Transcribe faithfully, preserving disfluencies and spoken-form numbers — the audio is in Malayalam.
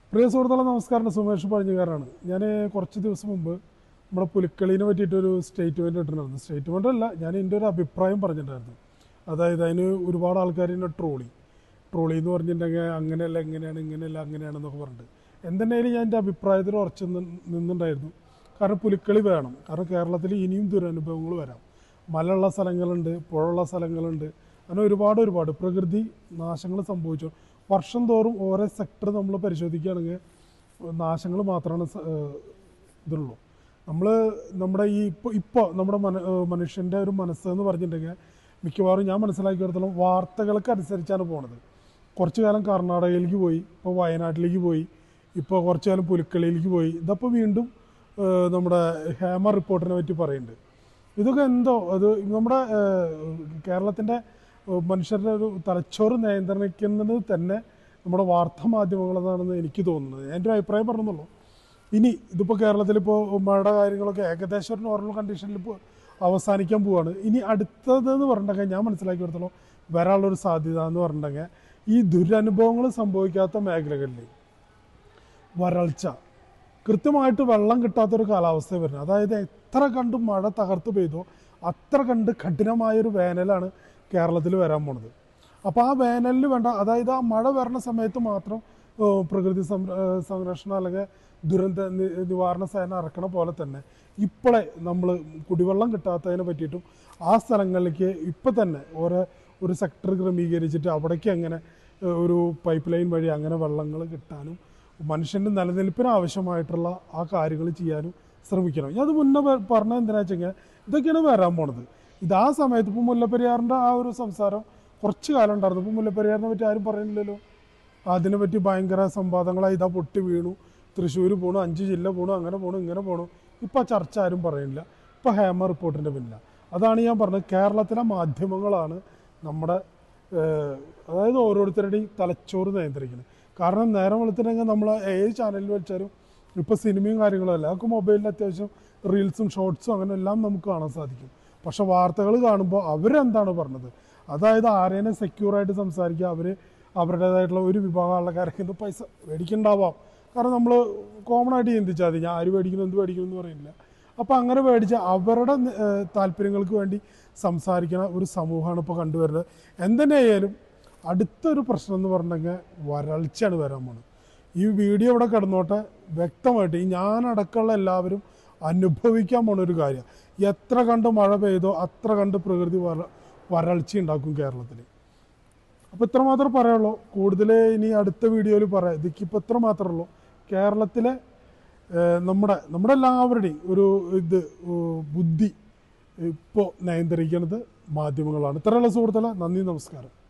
പ്രിയ സുഹൃത്തുക്കളെ നമസ്കാരം. സുമേഷ് പഴഞ്ഞുകാരാണ്. ഞാൻ കുറച്ച് ദിവസം മുമ്പ് നമ്മുടെ പുലിക്കളീനെ പറ്റിയിട്ടൊരു സ്റ്റേറ്റ്മെൻറ്റ് ഇട്ടിട്ടുണ്ടായിരുന്നു. സ്റ്റേറ്റ്മെൻ്റ് അല്ല, ഞാൻ എൻ്റെ ഒരു അഭിപ്രായം പറഞ്ഞിട്ടുണ്ടായിരുന്നു. അതായത് അതിന് ഒരുപാട് ആൾക്കാർ എന്നെ ട്രോളി ട്രോളി എന്ന് പറഞ്ഞിട്ടുണ്ടെങ്കിൽ അങ്ങനെയല്ല ഇങ്ങനെയാണ് ഇങ്ങനെയല്ല അങ്ങനെയാണെന്നൊക്കെ പറഞ്ഞിട്ട് എന്തെങ്കിലും ഞാൻ എൻ്റെ അഭിപ്രായത്തിൽ ഉറച്ചു നിന്നുണ്ടായിരുന്നു. കാരണം പുലിക്കളി വേണം. കാരണം കേരളത്തിൽ ഇനിയും ദുരനുഭവങ്ങൾ വരാം. മലയുള്ള സ്ഥലങ്ങളുണ്ട്, പുഴയുള്ള സ്ഥലങ്ങളുണ്ട്, അങ്ങനെ ഒരുപാട് ഒരുപാട് പ്രകൃതി നാശങ്ങൾ സംഭവിച്ചു. വർഷം തോറും ഓരോ സെക്ടർ നമ്മൾ പരിശോധിക്കുകയാണെങ്കിൽ നാശങ്ങൾ മാത്രമാണ് ഇതുള്ളൂ. നമ്മൾ നമ്മുടെ ഈ ഇപ്പോൾ ഇപ്പോൾ നമ്മുടെ മന മനുഷ്യൻ്റെ ഒരു മനസ്സ് എന്ന് പറഞ്ഞിട്ടുണ്ടെങ്കിൽ മിക്കവാറും ഞാൻ മനസ്സിലാക്കിയിടത്തോളം വാർത്തകൾക്ക് അനുസരിച്ചാണ് പോണത്. കുറച്ചു കാലം കർണാടകയിലേക്ക് പോയി, ഇപ്പോൾ വയനാട്ടിലേക്ക് പോയി, ഇപ്പോൾ കുറച്ചു കാലം പുലിക്കളിയിലേക്ക് പോയി, ഇതപ്പോൾ വീണ്ടും നമ്മുടെ ഹേമ റിപ്പോർട്ടിനെ പറ്റി പറയുന്നുണ്ട്. ഇതൊക്കെ എന്തോ അത് നമ്മുടെ കേരളത്തിൻ്റെ മനുഷ്യരുടെ ഒരു തലച്ചോറ് നിയന്ത്രിക്കുന്നത് തന്നെ നമ്മുടെ വാർത്താ മാധ്യമങ്ങളെന്നാണെന്ന് എനിക്ക് തോന്നുന്നത്. എൻ്റെ ഒരു അഭിപ്രായം പറഞ്ഞെന്നുള്ളൂ. ഇനി ഇതിപ്പോൾ കേരളത്തിലിപ്പോൾ മഴയുടെ കാര്യങ്ങളൊക്കെ ഏകദേശം ഒരു നോർമൽ കണ്ടീഷനിൽ ഇപ്പോൾ അവസാനിക്കാൻ പോവുകയാണ്. ഇനി അടുത്തതെന്ന് പറഞ്ഞിട്ടുണ്ടെങ്കിൽ ഞാൻ മനസ്സിലാക്കിയെടുത്തോളം വരാനുള്ളൊരു സാധ്യത എന്ന് പറഞ്ഞിട്ടുണ്ടെങ്കിൽ ഈ ദുരനുഭവങ്ങൾ സംഭവിക്കാത്ത മേഖലകളിൽ വരൾച്ച, കൃത്യമായിട്ട് വെള്ളം കിട്ടാത്തൊരു കാലാവസ്ഥ വരുന്നത്. അതായത് എത്ര കണ്ട് മഴ തകർത്ത് പെയ്തോ അത്ര കണ്ട് കഠിനമായൊരു വേനലാണ് കേരളത്തിൽ വരാൻ പോണത്. അപ്പോൾ ആ വേനലിന് വേണ്ട, അതായത് ആ മഴ വരുന്ന സമയത്ത് മാത്രം പ്രകൃതി സംരക്ഷണം അല്ലെങ്കിൽ ദുരന്ത നിവാരണ സേന ഇറക്കണ പോലെ തന്നെ ഇപ്പോഴേ നമ്മൾ കുടിവെള്ളം കിട്ടാത്തതിനെ പറ്റിയിട്ടും ആ സ്ഥലങ്ങളിലേക്ക് ഇപ്പം തന്നെ ഓരോ ഒരു സെക്ടർ ക്രമീകരിച്ചിട്ട് അവിടേക്ക് അങ്ങനെ ഒരു പൈപ്പ് ലൈൻ വഴി അങ്ങനെ വെള്ളങ്ങൾ കിട്ടാനും മനുഷ്യൻ്റെ നിലനിൽപ്പിന് ആവശ്യമായിട്ടുള്ള ആ കാര്യങ്ങൾ ചെയ്യാനും ശ്രമിക്കണം. ഞാൻ അത് മുന്നേ പറഞ്ഞത് എന്തിനാ വെച്ച് കഴിഞ്ഞാൽ ഇതൊക്കെയാണ് വരാൻ പോണത്. ഇത് ആ സമയത്ത് ഇപ്പോൾ മുല്ലപ്പെരിയാറിൻ്റെ ആ ഒരു സംസാരം കുറച്ച് കാലം ഉണ്ടായിരുന്നു. ഇപ്പോൾ മുല്ലപ്പെരിയാറിനെ പറ്റി ആരും പറയുന്നില്ലല്ലോ. അതിനെപ്പറ്റി ഭയങ്കര സംവാദങ്ങളായി, ഇതാ പൊട്ടി വീണു, തൃശ്ശൂർ പോണു, അഞ്ച് ജില്ല പോണു, അങ്ങനെ പോണു ഇങ്ങനെ പോണു. ഇപ്പോൾ ചർച്ച ആരും പറയുന്നില്ല. ഇപ്പോൾ ഹേമ റിപ്പോർട്ടിൻ്റെ പിന്നില്ല. അതാണ് ഞാൻ പറഞ്ഞത്, കേരളത്തിലെ മാധ്യമങ്ങളാണ് നമ്മുടെ അതായത് ഓരോരുത്തരുടെയും തലച്ചോറ് നിയന്ത്രിക്കുന്നത്. കാരണം നേരം വെളുത്തിട്ടുണ്ടെങ്കിൽ നമ്മൾ ഏത് ചാനലിൽ വെച്ചാലും ഇപ്പോൾ സിനിമയും കാര്യങ്ങളും അല്ല, അതൊക്കെ മൊബൈലിൽ അത്യാവശ്യം റീൽസും ഷോർട്സും അങ്ങനെ എല്ലാം നമുക്ക് കാണാൻ സാധിക്കും. പക്ഷെ വാർത്തകൾ കാണുമ്പോൾ അവരെന്താണ് പറഞ്ഞത്, അതായത് ആരേനെ സെക്യൂറായിട്ട് സംസാരിക്കുക, അവർ അവരുടേതായിട്ടുള്ള ഒരു വിഭാഗം ആൾക്കാരൊക്കെ എന്ത് പൈസ മേടിക്കുന്നുണ്ടാവാം. കാരണം നമ്മൾ കോമൺ ആയിട്ട് ചിന്തിച്ചാൽ മതി, ഞാൻ ആര് മേടിക്കുന്നു എന്ത് മേടിക്കുന്നു എന്ന് പറയുന്നില്ല. അപ്പോൾ അങ്ങനെ മേടിച്ച് അവരുടെ താല്പര്യങ്ങൾക്ക് വേണ്ടി സംസാരിക്കുന്ന ഒരു സമൂഹമാണ് ഇപ്പോൾ കണ്ടുവരുന്നത്. എന്തിനായാലും അടുത്തൊരു പ്രശ്നം എന്ന് പറഞ്ഞിട്ടുണ്ടെങ്കിൽ വരൾച്ചയാണ് വരാൻ പോകുന്നത്. ഈ വീഡിയോ ഇവിടെ കിടന്നോട്ടെ, വ്യക്തമായിട്ട് ഈ ഞാനടക്കമുള്ള എല്ലാവരും അനുഭവിക്കാൻ പോണ ഒരു കാര്യം. എത്ര കണ്ട് മഴ പെയ്തോ അത്ര കണ്ട് പ്രകൃതി വര വരൾച്ച ഉണ്ടാക്കും കേരളത്തിൽ. അപ്പോൾ ഇത്ര മാത്രമേ പറയുള്ളൂ. കൂടുതൽ ഇനി അടുത്ത വീഡിയോയിൽ പറയാം. ഇതിക്കിപ്പോൾ ഇത്ര മാത്രമേ ഉള്ളൂ. കേരളത്തിലെ നമ്മുടെ നമ്മുടെ എല്ലാവരുടെയും ഒരു ഇത് ബുദ്ധി ഇപ്പോൾ നിയന്ത്രിക്കുന്നത് മാധ്യമങ്ങളാണ്. ഇത്രയുള്ള സുഹൃത്തുക്കളെ, നന്ദി, നമസ്കാരം.